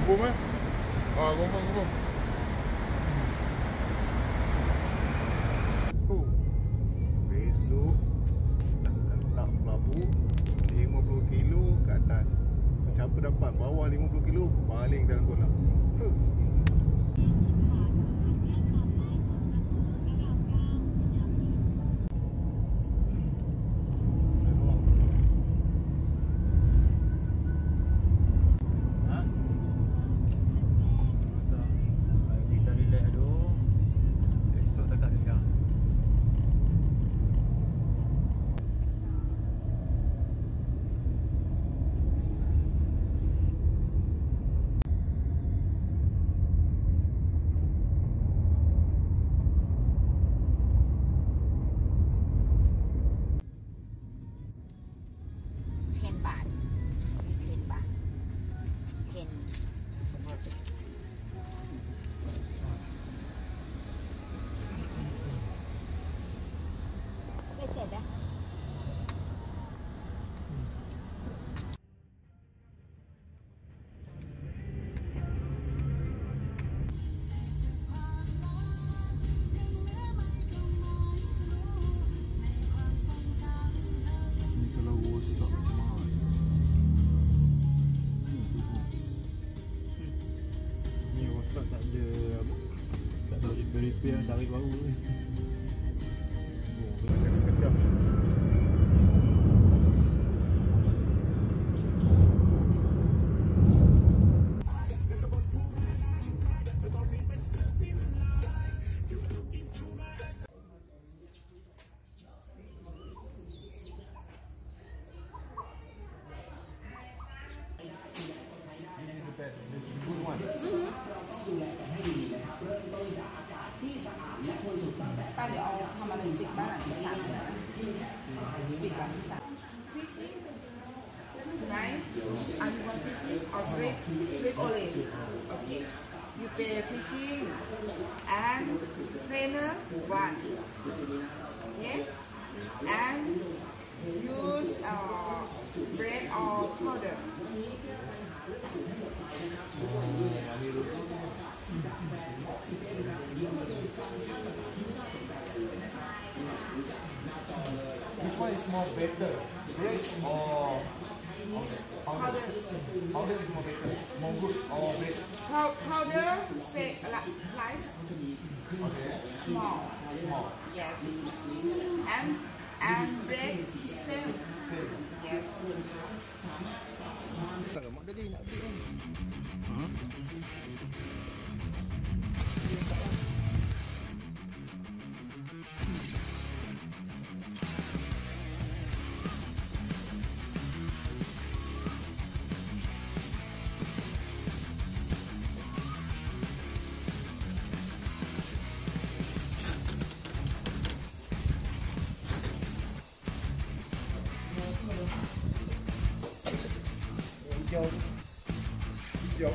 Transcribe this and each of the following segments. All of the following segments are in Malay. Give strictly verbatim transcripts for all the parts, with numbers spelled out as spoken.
confirm eh? Ah, confirm, confirm. Oh, besok nak letak pelabu lima puluh kilo ke atas. Siapa dapat bawah lima puluh kilo, baling dalam kolam. Repair tarik baru ni. Oh, macam kedap. Good one. ป้าเดี๋ยวเอาทำอะไรปิดบ้านหลังที่สามนะปิดหลังที่สาม fishing right are you want fishing or straight straight only okay you pay fishing and trainer one okay and use uh, bread or powder Which one is more better? Bread or powder? Powder is more better. More good or bread? Pow- powder say like slice Okay. small Small. yes and and bread same Same. yes Tak mak tadi nak update kan? Hmm? Hijau. Hijau.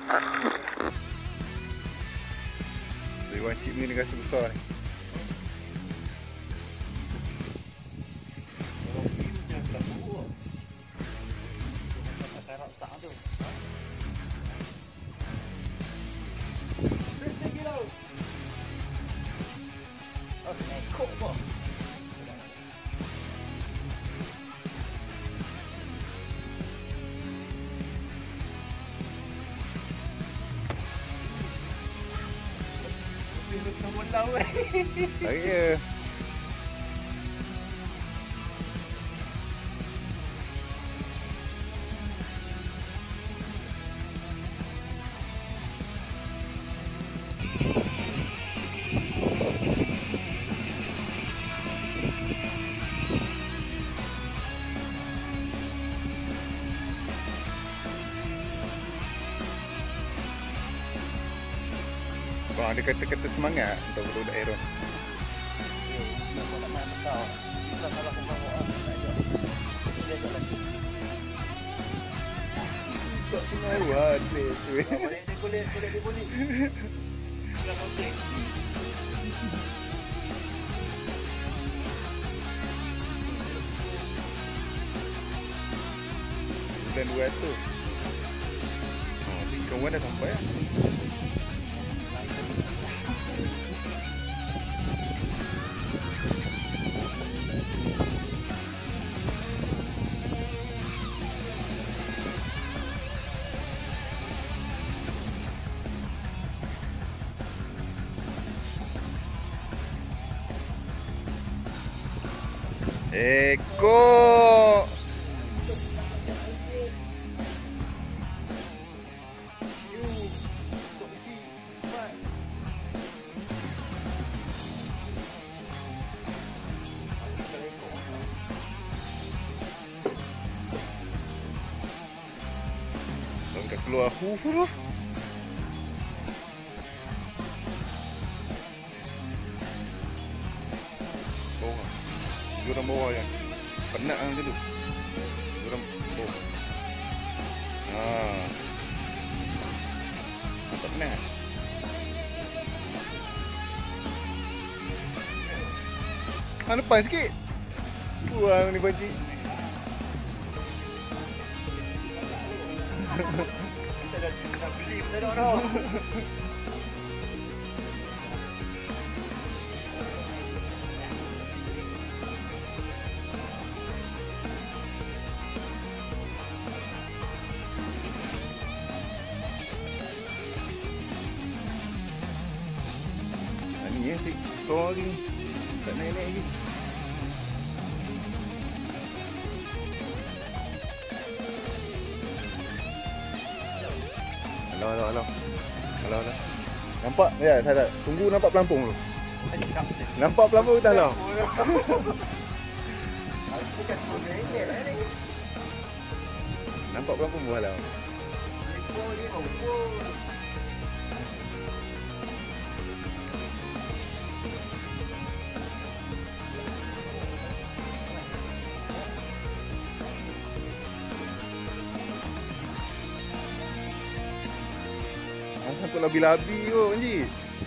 Iwan cip ni dengan sebesar ni. Saya Bang, ada kata-kata semangat untuk budak-budak Aaron. Tak semangat boleh tu. Boleh boleh boleh boleh. Enggak okey. Dan dua tu. Oh, di kawan dah sampai ah. Eko. Dah keluar huruf. Jurang bawah kan. Penat kan tu. Jurang bawah. Haa. Nampak penat. Ha, depan sikit. Buang ni pakcik. Kita dah, dah beli, kita dah dah. Ni ya, sorry. Tak naik-naik lagi. Alah, alah, alah. Alah, alah. Nampak? Ya, tak, tak. Tunggu nampak pelampung dulu. Nampak pelampung tak lah? Nampak pelampung pun lah. Aku labi-labi kot, Panji.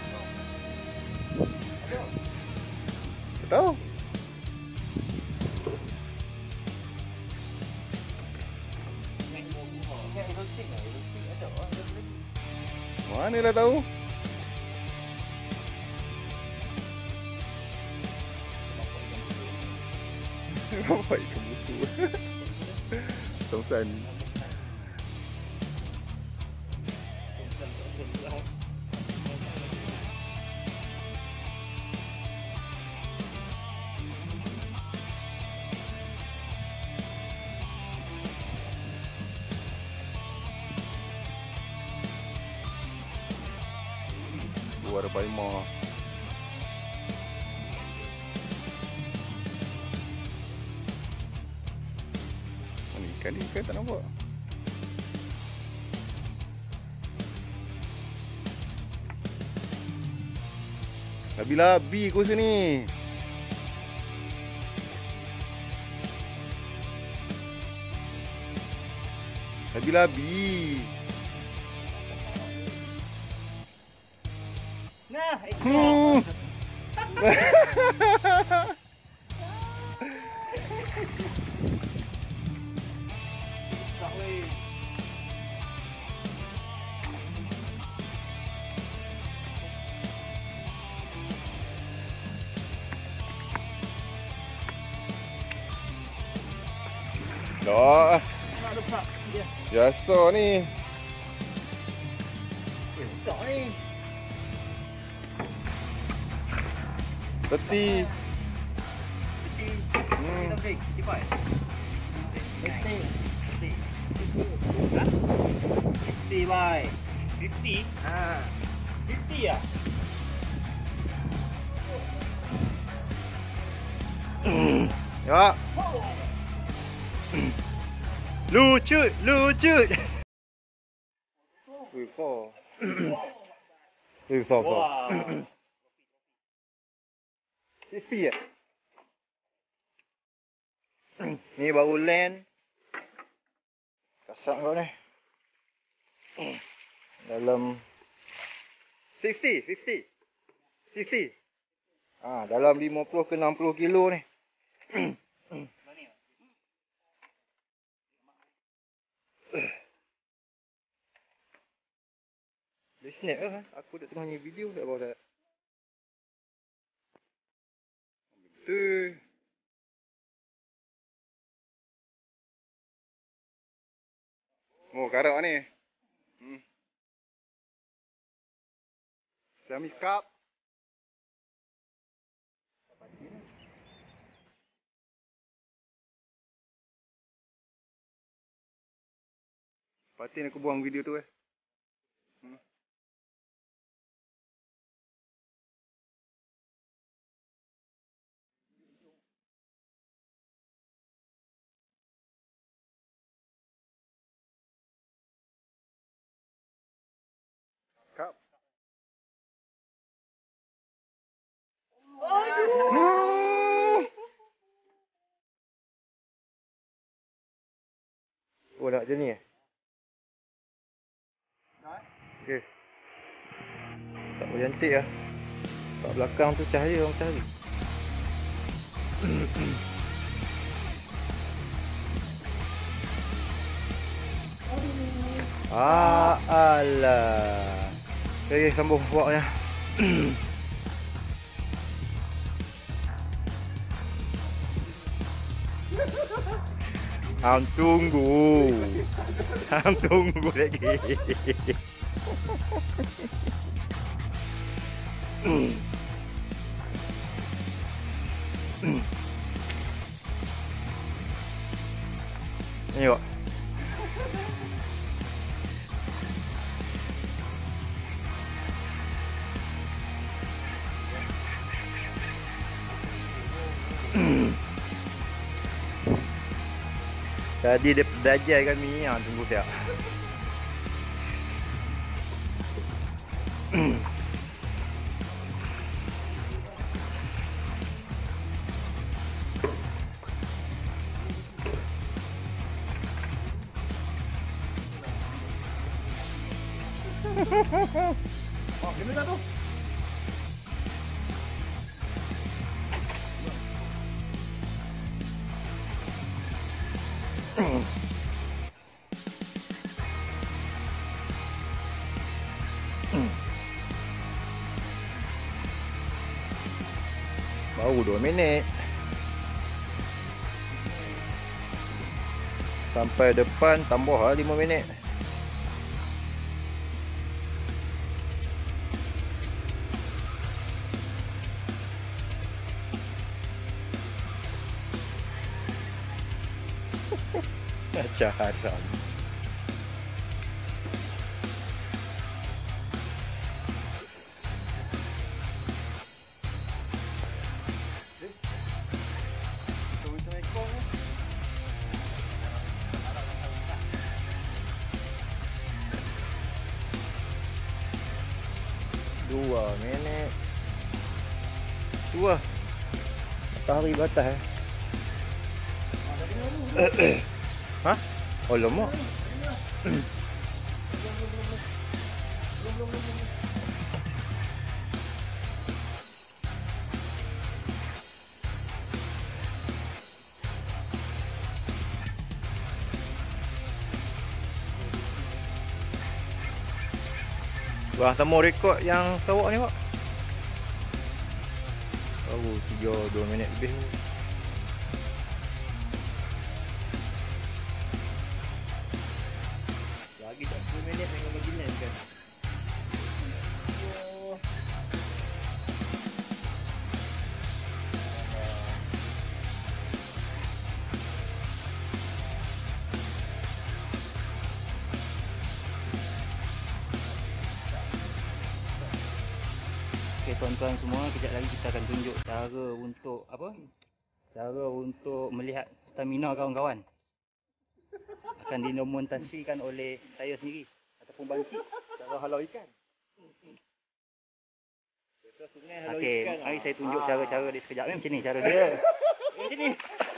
Tak tahu. Manalah tahu. Nampak ikan busuk. Tongsan. Luar Paimah. Mana ikan ni? Ikan tak nampak. Labi-labi aku sini. Labi-labi. lah. Hmm. Tak weh. Dah. Nak ada besar dia. Biasa ni. Eh, besar ni. Peti. Peti. Hmm. Kita break. Peti five. Peti. Peti. Ha? Peti boy. Peti? Ha. Peti ah? Ya. Lucu, lucu. Wih, four. Wih, four, four. Wah. Sixty ya? Ni baru land. Kasar kau ni. Dalam sixty, fifty. sixty. Ah, dalam lima puluh ke enam puluh kilo ni. Dia snap ke? Aku dah tengah ni video tak bawa tak. Betul. Oh, karak ni. Hmm. Siamese carp. Patin aku buang video tu eh. Hmm. Kap. Oh, nak macam ni eh? Okey. Tak boleh cantik lah. Kat belakang tu cahaya orang cari. Ah, alah. Okey, sambung buatnya. Hang tunggu. Hang tunggu lagi. Ni wak. Tadi dia pedajai kami, ha, tunggu siap. Oh, kena dah tu. Baru dua minit. Sampai depan tambah lah lima minit. Macam haram. Dua minit. Dua. Matahari batas eh. Hah? Oh, lemak. Bang Tamo rekod yang Sarawak ni pak. Baru tiga dua minit lebih. Lagi tak sepuluh minit dengan beginian kan. Okay, tuan-tuan semua, kejap lagi kita akan tunjuk cara untuk apa? Cara untuk melihat stamina kawan-kawan. Akan dinomontasikan oleh saya sendiri ataupun Bangki cara halau ikan. Okey, mari saya tunjuk cara-cara dia sekejap ni macam ni cara dia. Macam ni.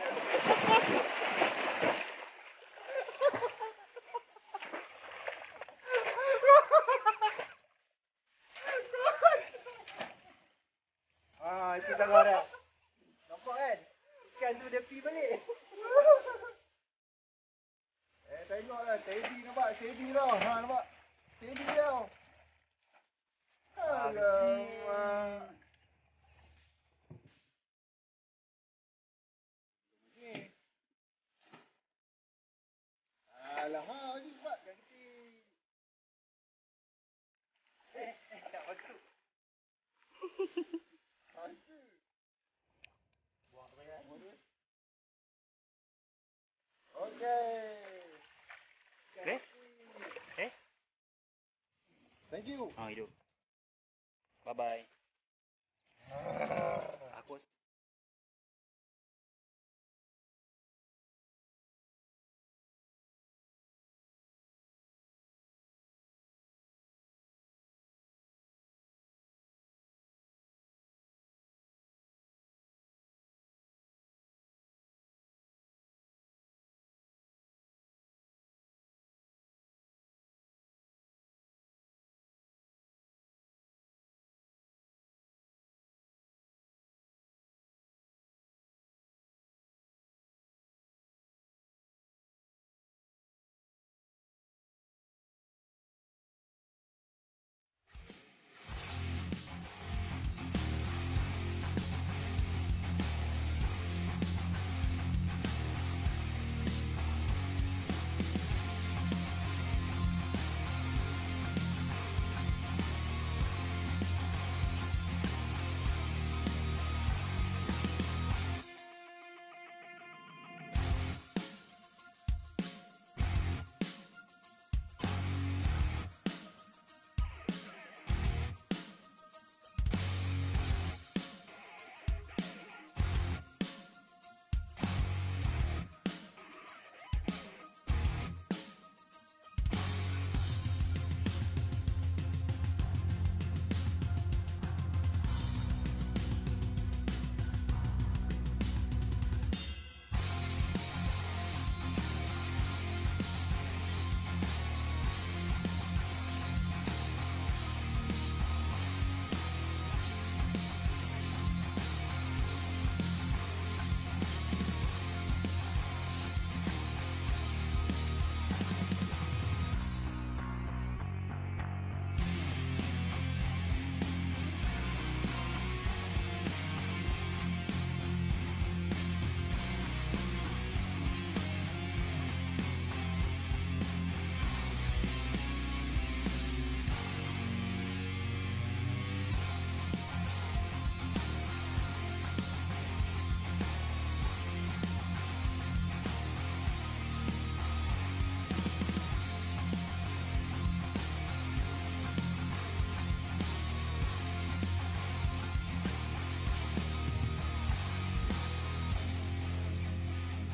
Ah, itu cara dia. Nampak kan? Ikan tu dia pergi balik. Eh, tengoklah, steady nampak, steady tau. Ha, nampak. Steady tau. Alamak. Ni. Alah, ha, ni sebab kan kecil. Eh, eh, tak masuk. Masuk. Buang tu ya. Okey. Eh? Eh? Thank you. Oh, Ah, hidup. Bye bye. Aku